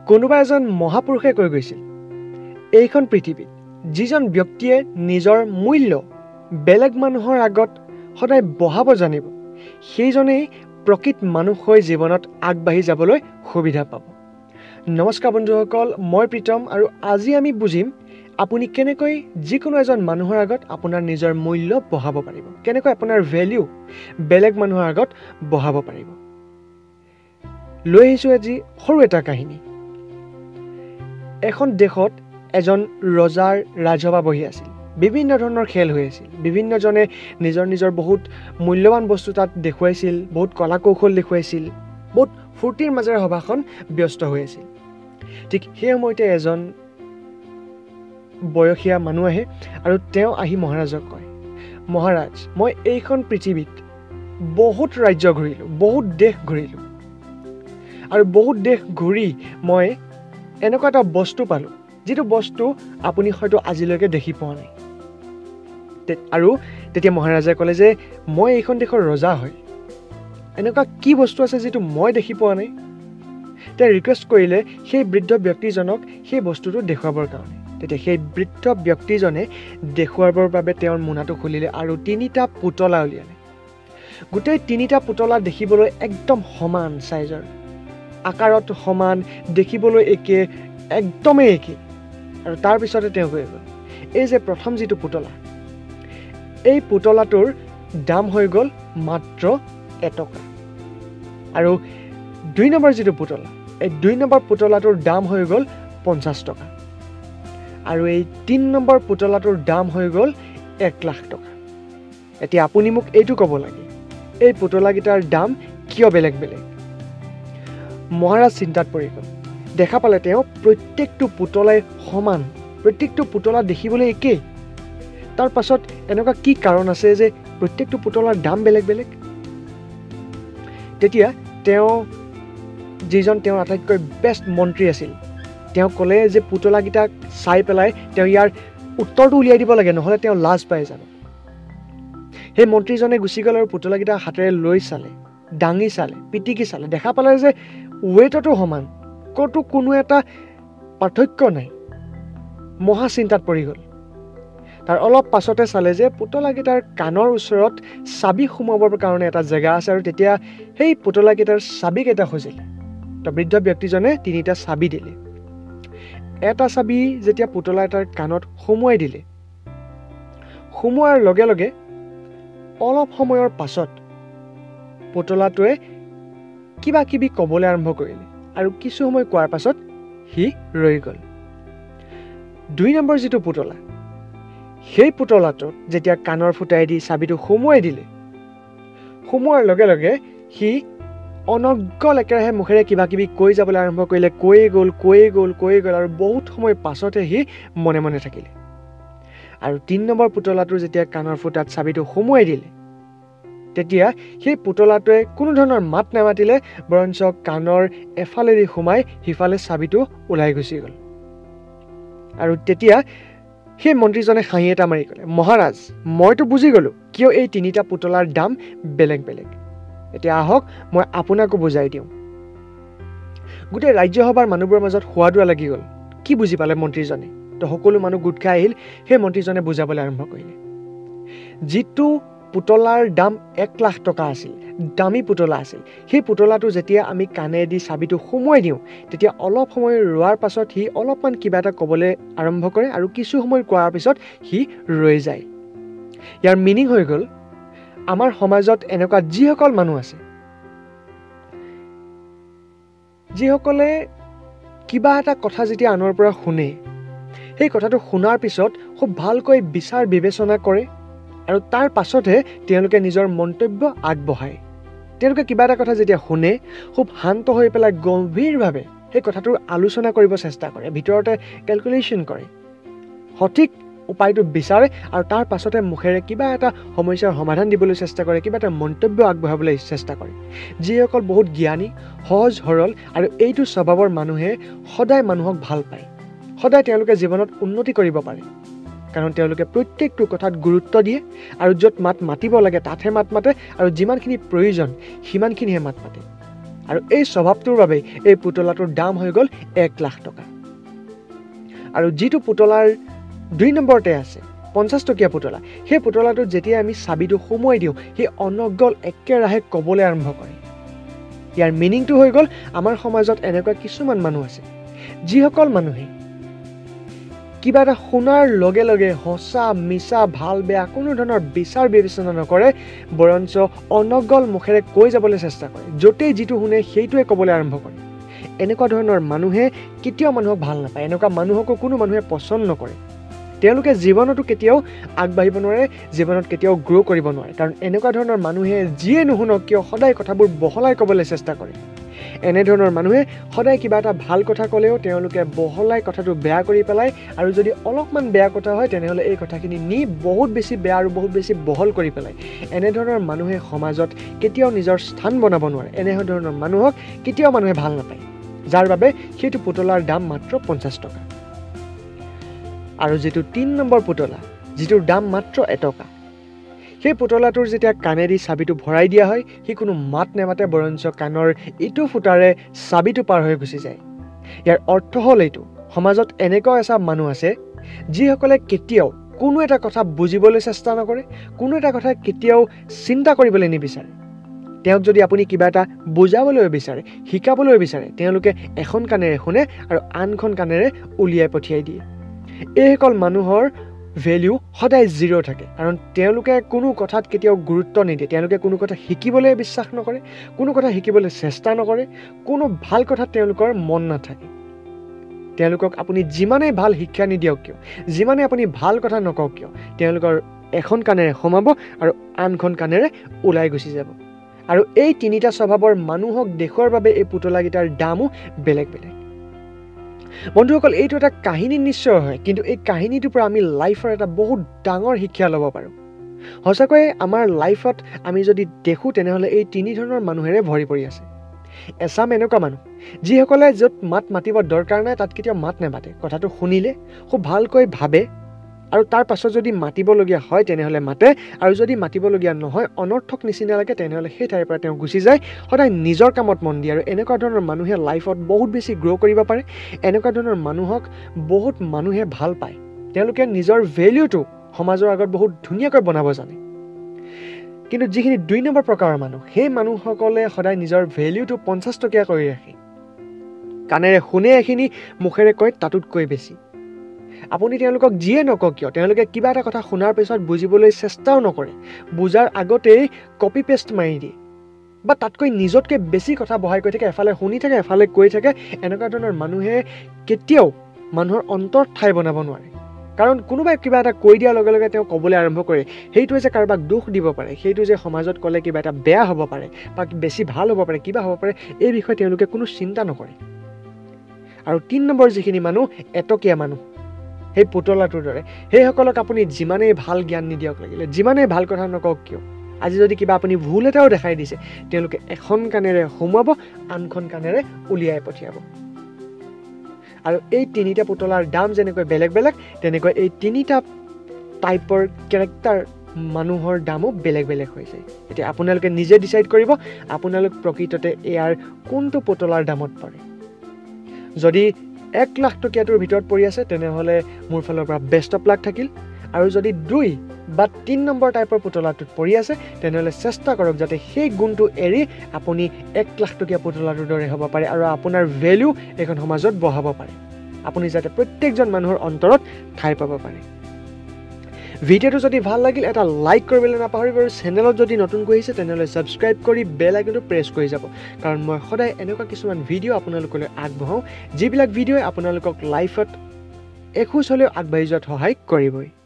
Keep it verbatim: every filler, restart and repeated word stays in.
কোনোবা এজন মহাপুৰুষে কৈ গৈছিল, এইখন পৃথিৱীত যিজন ব্যক্তিয়ে নিজৰ মূল্য বেলেগ মানুহৰ আগত সদায় বঢ়াব জানিব, সেইজনেই প্ৰকৃত মানুহ হৈ জীৱনত আগবাঢ়ি যাবলৈ সুবিধা পাব। নমস্কাৰ বন্ধুসকল, মই প্ৰীতম আৰু আজি আমি বুজিম আপুনি কেনেকৈ যিকোনো এজন মানুহৰ আগত আপোনাৰ নিজৰ মূল্য বঢ়াব পাৰিব, কেনেকৈ আপোনাৰ ভেলিউ বেলেগ মানুহৰ আগত বঢ়াব পাৰিব। লৈ আহিছোঁ আজি সৰু এটা কাহিনী। এখন দেশত এজন ৰজাৰ ৰাজসভা বহি আছিল। বিভিন্ন ধৰণৰ খেল হৈ আছিল। বিভিন্নজনে নিজৰ নিজৰ বহুত মূল্যৱান বস্তু তাত দেখুৱাইছিল, বহুত কলা কৌশল দেখুৱাইছিল, বহুত ফূৰ্তিৰ মাজেৰে সভাখন ব্যস্ত হৈ আছিল। ঠিক সেই সময়তে এজন বয়সীয়া মানুহ আহে আৰু তেওঁ আহি মহাৰাজক কয়, মহাৰাজ, মই এইখন পৃথিৱীত বহুত ৰাজ্য ঘূৰিলোঁ, বহুত দেশ ঘূৰিলোঁ আৰু বহুত দেশ ঘূৰি মই এনেকুৱা এটা বস্তু পালোঁ যিটো বস্তু আপুনি হয়তো আজিলৈকে দেখি পোৱা নাই। আৰু তেতিয়া মহাৰাজে ক'লে যে মই এইখন দেশৰ ৰজা হয়, এনেকুৱা কি বস্তু আছে যিটো মই দেখি পোৱা নাই। তেওঁ ৰিকুৱেষ্ট কৰিলে সেই বৃদ্ধ ব্যক্তিজনক সেই বস্তুটো দেখুৱাবৰ কাৰণে। তেতিয়া সেই বৃদ্ধ ব্যক্তিজনে দেখুৱাবৰ বাবে তেওঁৰ মোনাটো খুলিলে আৰু তিনিটা পুতলা উলিয়ালে। গোটেই তিনিটা পুতলা দেখিবলৈ একদম সমান চাইজৰ, আকাৰত সমান, দেখিবলৈ একে, একদমেই একে। আৰু তাৰপিছতে তেওঁ কৈ গ'ল, এই যে প্ৰথম যিটো পুতলা, এই পুতলাটোৰ দাম হৈ গ'ল মাত্ৰ এটকা। আৰু দুই নম্বৰ যিটো পুতলা, এই দুই নম্বৰ পুতলাটোৰ দাম হৈ গ'ল পঞ্চাছ টকা। আৰু এই তিনি নম্বৰ পুতলাটোৰ দাম হৈ গ'ল এক লাখ টকা। এতিয়া আপুনি মোক এইটো ক'ব লাগে, এই পুতলাকেইটাৰ দাম কিয় বেলেগ বেলেগ? মহাৰাজ চিন্তাত পৰি গ'ল। দেখা পালে তেওঁ প্ৰত্যেকটো পুতলাই সমান, প্ৰত্যেকটো পুতলা দেখিবলৈ একেই। তাৰ পাছত এনেকুৱা কি কাৰণ আছে যে প্ৰত্যেকটো পুতলাৰ দাম বেলেগ বেলেগ? তেতিয়া তেওঁ যিজন তেওঁৰ আটাইতকৈ বেষ্ট মন্ত্ৰী আছিল, তেওঁ ক'লে যে পুতলাকেইটাক চাই পেলাই তেওঁ ইয়াৰ উত্তৰটো উলিয়াই দিব লাগে, নহ'লে তেওঁ লাজ পাই যাব। সেই মন্ত্ৰীজনে গুচি গ'ল আৰু পুতলাকেইটা হাতেৰে লৈ চালে, দাঙি চালে, পিটিকি চালে, দেখা পালে যে ৱেইটতো সমান, ক'তো কোনো এটা পাৰ্থক্য নাই। মহা চিন্তাত পৰি গ'ল। তাৰ অলপ পাছতে চালে যে পুতলাকেইটাৰ কাণৰ ওচৰত চাবি সোমাবৰ কাৰণে এটা জেগা আছে আৰু তেতিয়া সেই পুতলাকেইটাৰ চাবিকেইটা খুজিলে। তো বৃদ্ধ ব্যক্তিজনে তিনিটা চাবি দিলে। এটা চাবি যেতিয়া পুতলা এটাৰ কাণত সোমোৱাই দিলে, সোমোৱাৰ লগে লগে অলপ সময়ৰ পাছত পুতলাটোৱে কিবা কিবি ক'বলৈ আৰম্ভ কৰিলে আৰু কিছু সময় কোৱাৰ পাছত সি ৰৈ গ'ল। দুই নম্বৰ যিটো পুতলা, সেই পুতলাটোত যেতিয়া কাণৰ ফুটাই দি চাবিটো সোমোৱাই দিলে, সোমোৱাৰ লগে লগে সি অনৰ্গল একেৰাহে মুখেৰে কিবা কিবি কৈ যাবলৈ আৰম্ভ কৰিলে, কৈয়ে গ'ল কৈয়ে গ'ল কৈয়ে গ'ল আৰু বহুত সময় পাছতে সি মনে মনে থাকিলে। আৰু তিনি নম্বৰ পুতলাটোৰ যেতিয়া কাণৰ ফুটাত চাবিটো সোমোৱাই দিলে, তেতিয়া সেই পুতলাটোৱে কোনো ধৰণৰ মাত নামাতিলে, বৰঞ্চ কাণৰ এফালেদি সোমাই সিফালে চাবিটো ওলাই গুচি গ'ল। আৰু তেতিয়া সেই মন্ত্ৰীজনে হাঁহি এটা মাৰি ক'লে, মহাৰাজ, মইতো বুজি গ'লোঁ কিয় এই তিনিটা পুতলাৰ দাম বেলেগ বেলেগ। এতিয়া আহক মই আপোনাকো বুজাই দিওঁ। গোটেই ৰাজ্যসভাৰ মানুহবোৰৰ মাজত সোৱাদোৱা লাগি গ'ল। কি বুজি পালে মন্ত্ৰীজনে? তো সকলো মানুহ গোট খাই আহিল। সেই মন্ত্ৰীজনে বুজাবলৈ আৰম্ভ কৰিলে, যিটো পুতলাৰ দাম এক লাখ টকা আছিল, দামী পুতলা আছিল, সেই পুতলাটো যেতিয়া আমি কাণেদি চাবিটো সোমোৱাই দিওঁ, তেতিয়া অলপ সময় ৰোৱাৰ পাছত সি অলপমান কিবা এটা ক'বলৈ আৰম্ভ কৰে আৰু কিছু সময় কোৱাৰ পিছত সি ৰৈ যায়। ইয়াৰ মিনিং হৈ গ'ল, আমাৰ সমাজত এনেকুৱা যিসকল মানুহ আছে, যিসকলে কিবা এটা কথা যেতিয়া আনৰ পৰা শুনে, সেই কথাটো শুনাৰ পিছত খুব ভালকৈ বিচাৰ বিবেচনা কৰে আৰু তাৰ পাছতহে তেওঁলোকে নিজৰ মন্তব্য আগবঢ়ায়। তেওঁলোকে কিবা এটা কথা যেতিয়া শুনে, খুব শান্ত হৈ পেলাই গম্ভীৰভাৱে সেই কথাটোৰ আলোচনা কৰিব চেষ্টা কৰে, ভিতৰতে কেলকুলেশ্যন কৰে, সঠিক উপায়টো বিচাৰে আৰু তাৰ পাছতে মুখেৰে কিবা এটা সমস্যাৰ সমাধান দিবলৈ চেষ্টা কৰে, কিবা এটা মন্তব্য আগবঢ়াবলৈ চেষ্টা কৰে। যিসকল বহুত জ্ঞানী, সহজ সৰল আৰু এইটো স্বভাৱৰ মানুহে সদায় মানুহক ভাল পায়, সদায় তেওঁলোকে জীৱনত উন্নতি কৰিব পাৰে, কাৰণ তেওঁলোকে প্ৰত্যেকটো কথাত গুৰুত্ব দিয়ে আৰু য'ত মাত মাতিব লাগে তাতহে মাত মাতে আৰু যিমানখিনি প্ৰয়োজন সিমানখিনিহে মাত মাতে। আৰু এই স্বভাৱটোৰ বাবে এই পুতলাটোৰ দাম হৈ গ'ল এক লাখ টকা। আৰু যিটো পুতলাৰ দুই নম্বৰতে আছে পঞ্চাছ টকীয়া পুতলা, সেই পুতলাটোত যেতিয়া আমি চাবিটো সোমোৱাই দিওঁ সেই অনৰ্গল একেৰাহে ক'বলৈ আৰম্ভ কৰে। ইয়াৰ মিনিংটো হৈ গ'ল আমাৰ সমাজত এনেকুৱা কিছুমান মানুহ আছে যিসকল মানুহে কিবা এটা শুনাৰ লগে লগে সঁচা মিছা ভাল বেয়া কোনো ধৰণৰ বিচাৰ বিবেচনা নকৰে, বৰঞ্চ অনৰ্গল মুখেৰে কৈ যাবলৈ চেষ্টা কৰে। য'তেই যিটো শুনে সেইটোৱে ক'বলৈ আৰম্ভ কৰে। এনেকুৱা ধৰণৰ মানুহে কেতিয়াও মানুহক ভাল নাপায়, এনেকুৱা মানুহকো কোনো মানুহে পচন্দ নকৰে। তেওঁলোকে জীৱনতো কেতিয়াও আগবাঢ়িব নোৱাৰে, জীৱনত কেতিয়াও গ্ৰ' কৰিব নোৱাৰে, কাৰণ এনেকুৱা ধৰণৰ মানুহে যিয়ে নুশুনক কিয় সদায় কথাবোৰ বহলাই ক'বলৈ চেষ্টা কৰে। এনেধৰণৰ মানুহে সদায় কিবা এটা ভাল কথা ক'লেও তেওঁলোকে বহলাই কথাটো বেয়া কৰি পেলায়, আৰু যদি অলপমান বেয়া কথা হয় তেনেহ'লে এই কথাখিনি নি বহুত বেছি বেয়া আৰু বহুত বেছি বহল কৰি পেলায়। এনেধৰণৰ মানুহে সমাজত কেতিয়াও নিজৰ স্থান বনাব নোৱাৰে, এনেধৰণৰ মানুহক কেতিয়াও মানুহে ভাল নাপায়, যাৰ বাবে সেইটো পুতলাৰ দাম মাত্ৰ পঞ্চাছ টকা। আৰু যিটো তিনি নম্বৰ পুতলা, যিটোৰ দাম মাত্ৰ এটকা, সেই পুতলাটোৰ যেতিয়া কাণেদি চাবিটো ভৰাই দিয়া হয় সি কোনো মাত নেমাতে, বৰঞ্চ কাণৰ ইটো ফুটাৰে চাবিটো পাৰ হৈ গুচি যায়। ইয়াৰ অৰ্থ হ'ল এইটো, সমাজত এনেকুৱা এচাম মানুহ আছে যিসকলে কেতিয়াও কোনো এটা কথা বুজিবলৈ চেষ্টা নকৰে, কোনো এটা কথা কেতিয়াও চিন্তা কৰিবলৈ নিবিচাৰে। তেওঁক যদি আপুনি কিবা এটা বুজাবলৈ বিচাৰে, শিকাবলৈ বিচাৰে, তেওঁলোকে এখন কাণেৰে শুনে আৰু আনখন কাণেৰে উলিয়াই পঠিয়াই দিয়ে। এইসকল মানুহৰ ভেলিউ সদায় জিৰ' থাকে, কাৰণ তেওঁলোকে কোনো কথাত কেতিয়াও গুৰুত্ব নিদিয়ে, তেওঁলোকে কোনো কথা শিকিবলৈ বিশ্বাস নকৰে, কোনো কথা শিকিবলৈ চেষ্টা নকৰে, কোনো ভাল কথাত তেওঁলোকৰ মন নাথাকে। তেওঁলোকক আপুনি যিমানেই ভাল শিক্ষা নিদিয়ক কিয়, যিমানেই আপুনি ভাল কথা নকওক কিয়, তেওঁলোকৰ এখন কাণেৰে সোমাব আৰু আনখন কাণেৰে ওলাই গুচি যাব। আৰু এই তিনিটা স্বভাৱৰ মানুহক দেখুৱাৰ বাবে এই পুতলাকেইটাৰ দামো বেলেগ বেলেগ। বন্ধুসকল, এইটো এটা কাহিনী নিশ্চয় হয়, কিন্তু এই কাহিনীটোৰ পৰা আমি লাইফৰ এটা বহুত ডাঙৰ শিক্ষা ল'ব পাৰোঁ। সঁচাকৈয়ে আমাৰ লাইফত আমি যদি দেখোঁ তেনেহ'লে এই তিনি ধৰণৰ মানুহেৰে ভৰি পৰি আছে। এচাম এনেকুৱা মানুহ যিসকলে য'ত মাত মাতিব দৰকাৰ নাই তাত কেতিয়াও মাত নেমাতে, কথাটো শুনিলে খুব ভালকৈ ভাবে, আৰু তাৰ পাছত যদি মাতিবলগীয়া হয় তেনেহ'লে মাতে, আৰু যদি মাতিবলগীয়া নহয় অনৰ্থক নিচিনা লাগে তেনেহ'লে সেই ঠাইৰ পৰা তেওঁ গুচি যায়, সদায় নিজৰ কামত মন দিয়ে। আৰু এনেকুৱা ধৰণৰ মানুহে লাইফত বহুত বেছি গ্ৰ' কৰিব পাৰে। এনেকুৱা ধৰণৰ মানুহক বহুত মানুহে ভাল পায়, তেওঁলোকে নিজৰ ভেলিউটো সমাজৰ আগত বহুত ধুনীয়াকৈ বনাব জানে। কিন্তু যিখিনি দুই নম্বৰ প্ৰকাৰৰ মানুহ, সেই মানুহসকলে সদায় নিজৰ ভেলিউটো পঞ্চাছ টকীয়া কৰি ৰাখে। কাণেৰে শুনে এখিনি, মুখেৰে কয় তাতোতকৈ বেছি। আপুনি তেওঁলোকক যিয়ে নকওক কিয়, তেওঁলোকে কিবা এটা কথা শুনাৰ পিছত বুজিবলৈ চেষ্টাও নকৰে, বুজাৰ আগতেই কপি পেষ্ট মাৰি দিয়ে, বা তাতকৈ নিজতকৈ বেছি কথা বহাই কৈ থাকে, এফালে শুনি থাকে এফালে কৈ থাকে। এনেকুৱা ধৰণৰ মানুহে কেতিয়াও মানুহৰ অন্তৰত ঠাই বনাব নোৱাৰে, কাৰণ কোনোবাই কিবা এটা কৈ দিয়াৰ লগে লগে তেওঁ ক'বলৈ আৰম্ভ কৰে, সেইটোৱে যে কাৰোবাক দুখ দিব পাৰে, সেইটো যে সমাজত ক'লে কিবা এটা বেয়া হ'ব পাৰে বা বেছি ভাল হ'ব পাৰে, কিবা হ'ব পাৰে, এই বিষয়ে তেওঁলোকে কোনো চিন্তা নকৰে। আৰু তিনি নম্বৰ যিখিনি মানুহ, এটকীয়া মানুহ, সেই পুতলাটোৰ দৰে, সেইসকলক আপুনি যিমানেই ভাল জ্ঞান নিদিয়ক লাগিলে, যিমানেই ভাল কথা নকওক কিয়, আজি যদি কিবা আপুনি ভুল এটাও দেখাই দিছে, তেওঁলোকে এখন কাণেৰে সোমাব, আনখন কাণেৰে উলিয়াই পঠিয়াব। আৰু এই তিনিটা পুতলাৰ দাম যেনেকৈ বেলেগ বেলেগ, তেনেকৈ এই তিনিটা টাইপৰ কেৰেক্টাৰ মানুহৰ দামো বেলেগ বেলেগ হৈ যায়। এতিয়া আপোনালোকে নিজে ডিচাইড কৰিব আপোনালোক প্ৰকৃততে ইয়াৰ কোনটো পুতলাৰ দামত পৰে। যদি এক লাখ টকীয়াটোৰ ভিতৰত পৰি আছে তেনেহ'লে মোৰ ফালৰ পৰা বেষ্ট অফ লাক থাকিল, আৰু যদি দুই বা তিনি নম্বৰ টাইপৰ পুতলাটোত পৰি আছে তেনেহ'লে চেষ্টা কৰক যাতে সেই গুণটো এৰি আপুনি এক লাখ টকীয়া পুতলাটোৰ দৰে হ'ব পাৰে, আৰু আপোনাৰ ভেলিউ এখন সমাজত বঢ়াব পাৰে, আপুনি যাতে প্ৰত্যেকজন মানুহৰ অন্তৰত ঠাই পাব পাৰে। ভিডিঅ'টো যদি ভাল লাগিল এটা লাইক কৰিবলৈ নাপাহৰিব, আৰু চেনেলত যদি নতুনকৈ আহিছে তেনেহ'লে ছাবস্ক্ৰাইব কৰি বেল আইকনটো প্ৰেছ কৰি যাব, কাৰণ মই সদায় এনেকুৱা কিছুমান ভিডিঅ' আপোনালোকলৈ আগবঢ়াওঁ যিবিলাক ভিডিঅ'ই আপোনালোকক লাইফত এখোজ হ'লেও আগবাঢ়ি যোৱাত সহায় কৰিবই।